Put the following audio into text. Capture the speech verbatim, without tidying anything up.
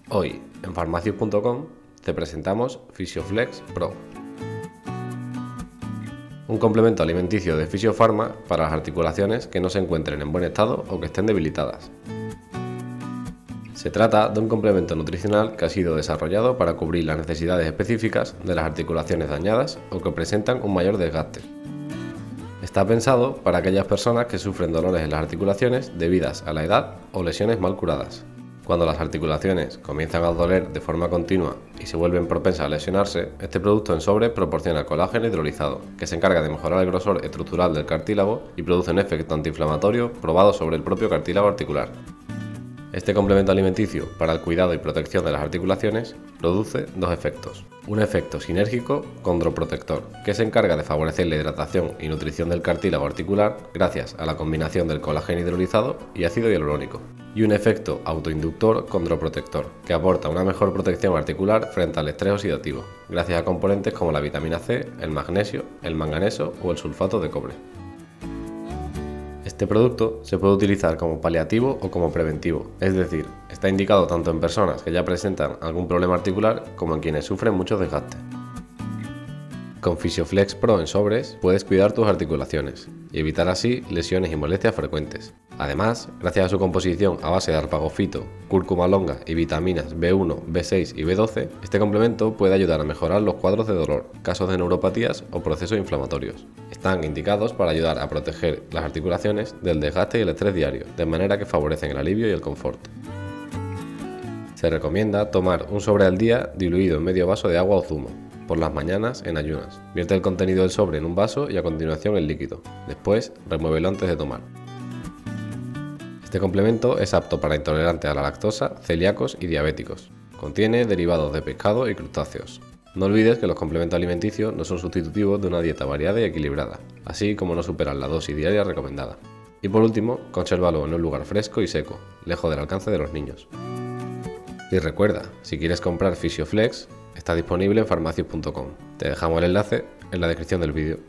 Hoy en farmacias punto com te presentamos Physioflex Pro, un complemento alimenticio de Physiopharma para las articulaciones que no se encuentren en buen estado o que estén debilitadas. Se trata de un complemento nutricional que ha sido desarrollado para cubrir las necesidades específicas de las articulaciones dañadas o que presentan un mayor desgaste. Está pensado para aquellas personas que sufren dolores en las articulaciones debidas a la edad o lesiones mal curadas. Cuando las articulaciones comienzan a doler de forma continua y se vuelven propensas a lesionarse, este producto en sobre proporciona colágeno hidrolizado, que se encarga de mejorar el grosor estructural del cartílago y produce un efecto antiinflamatorio probado sobre el propio cartílago articular. Este complemento alimenticio para el cuidado y protección de las articulaciones produce dos efectos. Un efecto sinérgico condroprotector, que se encarga de favorecer la hidratación y nutrición del cartílago articular gracias a la combinación del colágeno hidrolizado y ácido hialurónico. Y un efecto autoinductor condroprotector, que aporta una mejor protección articular frente al estrés oxidativo, gracias a componentes como la vitamina C, el magnesio, el manganeso o el sulfato de cobre. Este producto se puede utilizar como paliativo o como preventivo, es decir, está indicado tanto en personas que ya presentan algún problema articular como en quienes sufren mucho desgaste. Con Physioflex Pro en sobres puedes cuidar tus articulaciones y evitar así lesiones y molestias frecuentes. Además, gracias a su composición a base de arpagofito, cúrcuma longa y vitaminas B uno, B seis y B doce, este complemento puede ayudar a mejorar los cuadros de dolor, casos de neuropatías o procesos inflamatorios. Están indicados para ayudar a proteger las articulaciones del desgaste y el estrés diario, de manera que favorecen el alivio y el confort. Se recomienda tomar un sobre al día diluido en medio vaso de agua o zumo, por las mañanas en ayunas. Vierte el contenido del sobre en un vaso y a continuación el líquido. Después, remuévelo antes de tomar. Este complemento es apto para intolerantes a la lactosa, celíacos y diabéticos. Contiene derivados de pescado y crustáceos. No olvides que los complementos alimenticios no son sustitutivos de una dieta variada y equilibrada, así como no superan la dosis diaria recomendada. Y por último, consérvalo en un lugar fresco y seco, lejos del alcance de los niños. Y recuerda, si quieres comprar Physioflex, está disponible en farmacias punto com. Te dejamos el enlace en la descripción del vídeo.